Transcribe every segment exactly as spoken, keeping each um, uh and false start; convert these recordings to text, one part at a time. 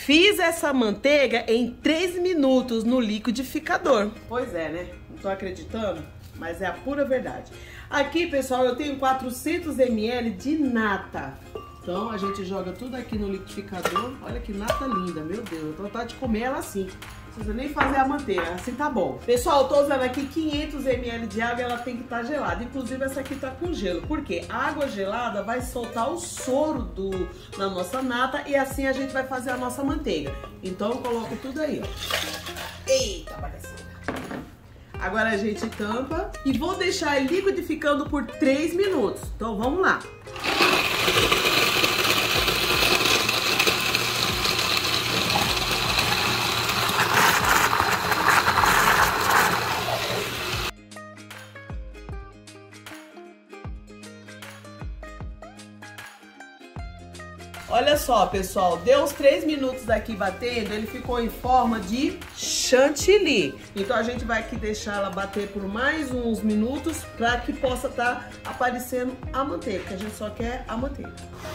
Fiz essa manteiga em três minutos no liquidificador. Pois é, né? Não tô acreditando, mas é a pura verdade. Aqui, pessoal, eu tenho quatrocentos mililitros de nata. Então, a gente joga tudo aqui no liquidificador. Olha que nata linda, meu Deus. Eu tô vontade de comer ela assim. Não precisa nem fazer a manteiga, assim tá bom. Pessoal, eu tô usando aqui quinhentos mililitros de água e ela tem que estar gelada. Inclusive, essa aqui tá com gelo. Por quê? A água gelada vai soltar o soro do, da nossa nata e assim a gente vai fazer a nossa manteiga. Então, eu coloco tudo aí, ó. Eita, bagaceira. Agora a gente tampa e vou deixar ele liquidificando por três minutos. Então, vamos lá. Olha só, pessoal, deu uns três minutos aqui batendo, ele ficou em forma de chantilly. Então a gente vai aqui deixar ela bater por mais uns minutos para que possa estar aparecendo a manteiga, que a gente só quer a manteiga.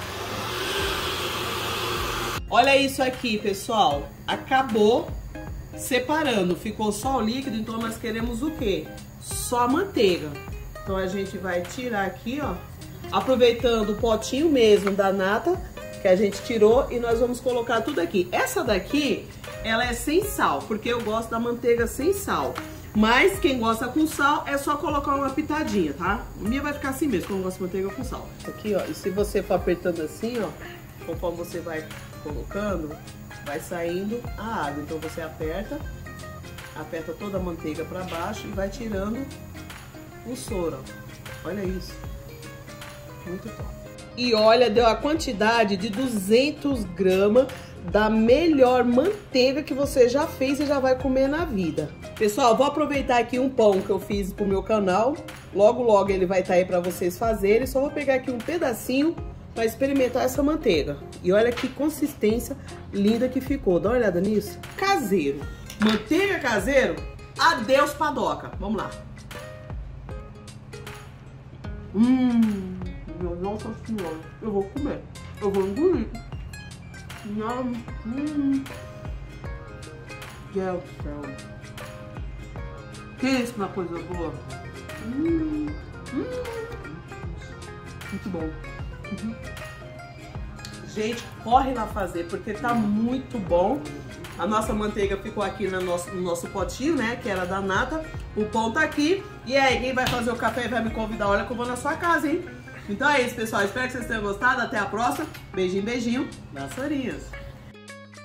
Olha isso aqui, pessoal, acabou separando, ficou só o líquido, então nós queremos o quê? Só a manteiga. Então a gente vai tirar aqui, ó, aproveitando o potinho mesmo da nata, que a gente tirou, e nós vamos colocar tudo aqui. Essa daqui, ela é sem sal, porque eu gosto da manteiga sem sal. Mas quem gosta com sal, é só colocar uma pitadinha, tá? A minha vai ficar assim mesmo, que eu não gosto de manteiga com sal. Aqui, ó, e se você for apertando assim, ó, conforme você vai colocando, vai saindo a água. Então você aperta, aperta toda a manteiga pra baixo e vai tirando o soro, ó. Olha isso. Muito top. E olha, deu a quantidade de duzentos gramas da melhor manteiga que você já fez e já vai comer na vida. Pessoal, vou aproveitar aqui um pão que eu fiz pro meu canal. Logo, logo ele vai estar aí pra vocês fazerem. Só vou pegar aqui um pedacinho pra experimentar essa manteiga. E olha que consistência linda que ficou. Dá uma olhada nisso. Caseiro. Manteiga caseiro? Adeus, padoca. Vamos lá. Hum... Nossa senhora, eu vou comer, eu vou engolir. Não, hum. Deus do céu. Pensa uma coisa boa. Hum. Hum. Muito bom. Uhum. Gente, corre lá fazer, porque tá muito bom. A nossa manteiga ficou aqui no nosso, no nosso potinho, né, que era da nata. O pão tá aqui. E aí, quem vai fazer o café e vai me convidar, olha que eu vou na sua casa, hein? Então é isso, pessoal. Espero que vocês tenham gostado. Até a próxima. Beijinho, beijinho. Vassourinhas.